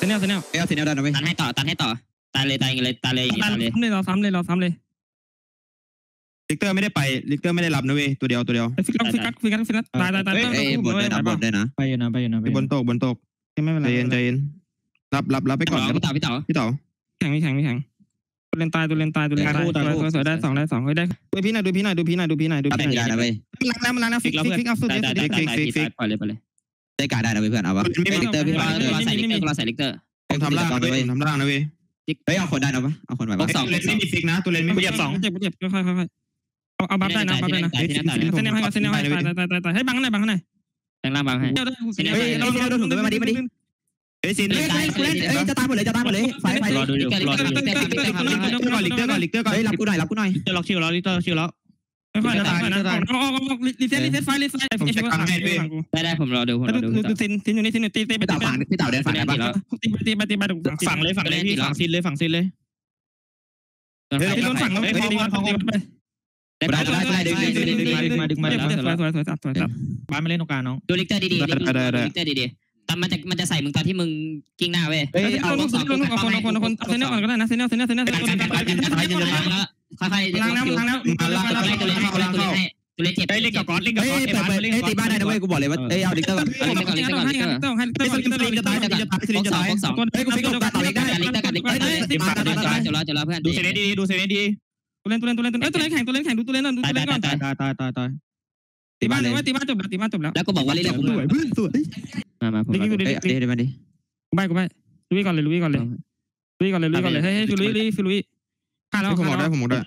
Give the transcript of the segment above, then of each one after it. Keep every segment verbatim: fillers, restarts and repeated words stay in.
เนียลเซเนียลเอ้ยเซเนียลได้นะเว้ยตันให้ต่อตันให้ต่อตายเลยตายเลยตายเลยตายเลยเลยเราซ้ำเลยเราซ้ำเลยลิกเตอร์ไม่ได้ไปลิกเตอร์ไม่ได้รับนะเว้ยตัวเดียวตัวเดียวฟิกัสฟิกัสฟิกัสฟิกัสตายตายตายเอ้ยบนได้นะบนได้นะไปอยู่นะไปอยู่นะบนตกบนตกไม่เป็นไรใจเย็นใจเย็นรับรับรับไปก่อนพี่เต๋าพี่เต๋าพี่เต๋าแข่งไม่แข่งไม่แข่งตัวเลนตายตัวเลนตายตัวเลนตายสวยสวยได้สองได้สองเฮ้ยได้ดูพี่หน่อยดูพี่หน่อยดูพี่หน่อยดูพี่หน่อยดูพี่หน่อยได้นะเว้ยล้างแล้วมันล้างแล้วฟิกฟิกฟิกเอาฟิกฟิกฟิกฟิกฟิกฟิกปล่อยเลยไปเลยได้การได้นะเว้ยเพื่อนเอาวะลิกเตอร์พี่เราใส่ลิกเตอร์เราใส่ลิกเตอร์ผมทำล่างนะเว้ยทำล่างนะเว้ยเฮ้ยเอาคนได้นะวะเอาคนไหวปะตัวเลนไม่มีฟิกนะตัวเลนไม่มีเจ็บสองเจ็บเจ็บค่อยค่อยค่อยเอาเอาบัฟได้นะบัฟได้นะเซเนียลให้เซเนียลให้ตายตายตายตายให้บังข้างในบังข้างในแทงล่างบังให้เฮ้ยเราเราถูกมาดิมาดิเฮ้ยซินเฮ้ยเฮ้ยจะตายหมดเลยจะตายหมดเลยไฟไฟรอดูอยู่รอดูอยู่ลิกเตอร์ก่อนลิกเตอร์ก่อนลิกเตอร์ก่อนเฮ้ยรับกูหน่อยรับกูหน่อยจะล็อกชิวแล้วลิเตอร์ชิวแล้วค่อยๆนะค่อยๆนะเอาเอาเอารีเซ็ตรีเซ็ตไฟรีเซ็ตผมจะกางให้ด้วยได้ได้ผมรอดูผมรอดูดูซินซินอยู่นี่ซินอยู่ตีตีไปพี่เต่าฝั่งพี่เต่าเดินฝั่งไหนบ้างตีไปตีไปตีไปฝั่งเลยฝั่งเลยพี่ฝั่งซินเลยฝั่งซินเลยเฮ้ยโดนฝั่งแล้วตีตีไปได้ได้ได้ดึงดึงดึงดึงมาดึงมาดึงมาสวยสวยสวยจับสวยจับบ้านมาเล่นตรงกลางน้องดูลิกเตอร์ดีๆลิกเตอร์ดีๆแต่มันจะมันจะใส่มึงตอนที่มึงกิ้งหน้าเว้ยเฮ้ยเอาลูกสองลูกเอาคนเอาคนเอาคนเซเนียลก่อนก็ได้นะเซเนียลเซเนียลเซเนียลค่อยๆล้างแล้วล้างแล้วตัวเล่นตัวเล่นให้ตัวเล่นให้ตัวเล่นเจ็บเฮ้ยเล่นกับก๊อตเล่นกับเฮ้ก๊อตยเปิดเปิดเฮ้ยตีบ้านได้นะเว้ยกูบอกเลยว่าเอ้ยเอาลิกเตอร์ก่อนเล่นก่อนเล่นก่อนเล่นก่อนต้องให้ต้องให้ต้องให้จะตายจะตายจะตายจะตายสองเฮ้ยกูฟิกกับต่อเล็กได้ลิกเตอร์กับลิกเตอร์เจ็บแล้วเจ็บแล้วเจ็บแล้วเพื่อนดูเซนดีดูเซนดีตัวเล่นตัวเล่นตัวเล่นตัวเล่นตัวเล่นแข่งตัวเล่นแข่งดูตัวเล่นดูตัวเล่นก่อนตายตายตายตายตายตีบ้านเลยตีบ้านจบแล้วตีบ้านจบแล้วแล้วก็บอกว่าเล่นเล่นผมสวยเพื่อนสวยมามาผมดิดิดิเอ้ยเดี๋ยวมาดิกูไปกูไปลุยก่อนเลยลุยก่อนเลยลุยก่อนเลยลุยก่อนเลยให้ให้ลุยลุยลุยฆ่าแล้วผมหมดได้ผมหมดได้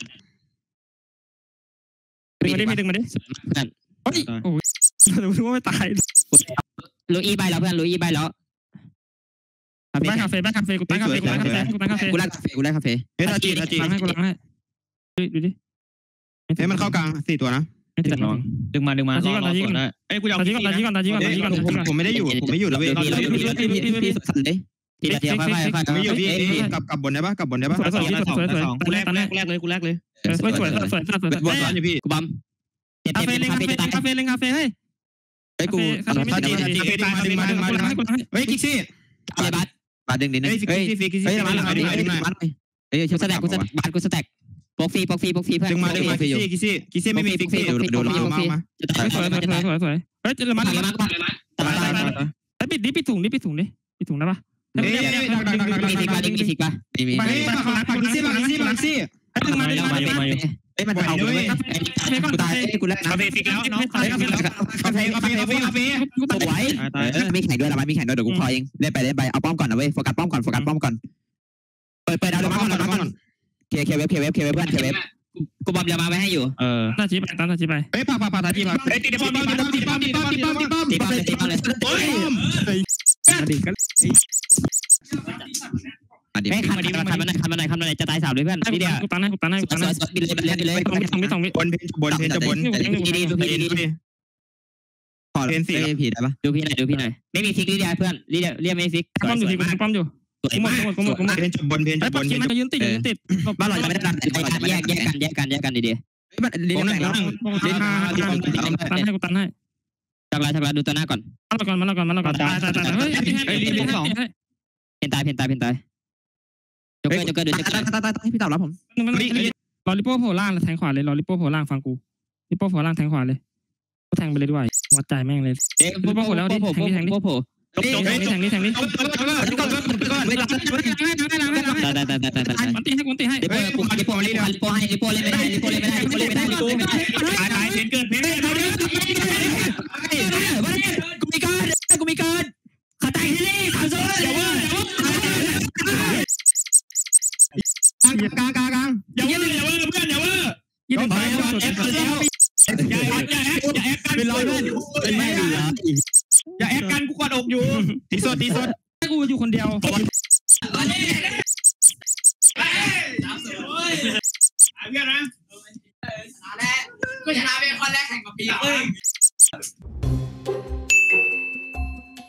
ดึงมาดิดึงมาดิเฮ้ยโอ้ยรู้ว่าไม่ตายลุยอีใบแล้วเพื่อนลุยอีใบแล้วบ้านคาเฟ่บ้านคาเฟ่กูตั้งคาเฟ่กูตั้งคาเฟ่กูตั้งคาเฟ่กูไล่คาเฟ่กูไล่คาเฟ่เฮ้ยตาจีตาจีล้างให้กูล้างให้ดูดิเฮ้ยมันเข้ากลางสี่ตัวนะดึงมาดึงมาตาจีก่อนตาจีก่อนเอ้ยกูจะเอาตาจีก่อนตาจีก่อนตาจีก่อนตาจีก่อนผมไม่ได้อยู่ผมไม่อยู่แล้วเว้ยพี่พี่สันเลยทีเดียวค่อยๆค่อยๆไม่อยู่พี่กลับกลับบนได้ปะกลับบนได้ปะสวยสวยสวยสวยกูแรกกูแรกกูแรกเลยกูแรกเลยสวยสวยสวยสวยสวยบนอยู่พี่กูบัมเจ็บคาเจ็บเฟ่เล่นคาคาเฟ่เฟ่จะตายคาเฟ่เล่นคาเฟ่เฮ้ยเฮ้ยกูตาจีตาจีดึงมาดึงมาดึงมาดึงมาเฮ้ยกิกซี่อะไรบัสมาดึงดินเฮ้ยกิกซี่ฟิกกิกซี่มาดึงมาดึงมาดึงมาเฮ้ยกูสแต็กกูสแต็กบัสกูสแต็กปกฟรีปกฟรีปกฟรีเพื่อนดึงมาดึงมากิกซี่กิกซี่กิกซี่ไม่มีฟิกซี่ดูดูมามาจะตายสวยสวยสวยสวยสวยเฮ้ยจะมาตายมาตายมาตายมาไอ้ปิดดิปิดถุงดิปิดถุงดิปิดถุงได้ปะเฮ้ยดักดักดักดักมีฟิกป่ะมีฟิกป่ะมีมีไปมาผักกิกซี่ผักกิกซี่ผักกิกซี่ไอ้ดึงมาดึงมาดึงมาเฮ้ยมันเอากูเลยกูตายกูแรกนะคาเฟ่ฟิกแล้วน้องคาเฟ่ฟิกแล้วคาเฟ่คาเฟ่คาเฟ่คาเฟ่ตัวไว้เออมีแข่งด้วยละมันมีแข่งด้วยเดี๋ยวกูคอยเองเล่นไปเล่นไปเอาป้อมก่อนนะเว้ยโฟกัสป้อมก่อนโฟกัสป้อมก่อนเปิดเปิดเอาเลยมาก่อนมาก่อนเคเคเว็บเคเว็บเคเว็บเพื่อนเคเว็บกูบอมยามาไว้ให้อยู่เออตาจีไปตาจีไปเฮ้ยปาปาปาตาจีปาเฮ้ยตีป้อมตีป้อมตีป้อมตีป้อมตีป้อมตีป้อมตีป้อมเลยตีป้อมเลยโอ้ยอดีตก็อันนี้เฮ้ยคันมันคันมันคันมันคันมันจะตายสามเลยเพื่อนนี่เดียวกูตันให้กูตันให้กูตันให้บินเลยบินเลยบินเลยไม่ต้องไม่ต้องไม่ต้องไม่บนเพนบนเพนจะบนดีดีดูพี่ดีดีพอเพนสี่ผีได้ปะดูพี่หน่อยดูพี่หน่อยไม่มีฟิกลิเดียเพื่อนลิเดียเรียกไม่ฟิกป้อมอยู่ที่กูป้อมอยู่สวยกูหมดมากกูหมดกูหมดกูหมดเพนจะบนเพนไอ้จะบปักนกิ่งมันยืนติดยืนติดบ้านเราจะไม่ได้ดันแยกแยกกันแยกกันแยกกันดีดีมันลิ้นแข่งแล้วตันให้กูตันให้ชักละชักละดูตัวหน้าก่อนมาแล้วก่อนมาแล้วก่อนมาแล้วก่อนตายตายตายเฮ้ยเพนตายเพนตายเพนตายจกเกอร์จกเกอร์ดูจกเกอร์ตายตายตายพี่ตอบรับผมลอลิโป้โผล่ล่างแทงขวาเลยลอลิโป้โผล่ล่างฟังกูลิโป้โผล่ล่างแทงขวาเลยกูแทงไปเลยด้วยวัดใจแม่งเลยเอ๊ะโผล่โผล่โผล่โผล่โผล่โผล่แทงนี่แทงนี่แทงนี่ได้ได้ได้ได้ได้ได้มันตีให้กูตีให้ลิโป้กูลิโป้ลิโป้ลิโป้ให้ลิโป้เล่นไม่ได้ลิโป้เล่นไม่ได้ลิโป้เล่นไม่ได้ลิโป้ไม่ได้ตายตายเพนเกิดเพนกูมีการกูมีการขาตายให้เลยขาโซ่เดี๋ยวว่ากลางกลางกลางอย่าเวอร์อย่าเวอร์เพื่อนอย่าเวอร์ยี่สิบอย่าแอคอย่าแอคอย่าแอคอย่าแอคกันเป็นร้อยเพื่อนเป็นไม่ดีแล้วอย่าแอคกันกูกอดอกอยู่ตีโซตีโซกูอยู่คนเดียวเพื่อนนะก็ชนะเป็นคนแรกแข่งกับปี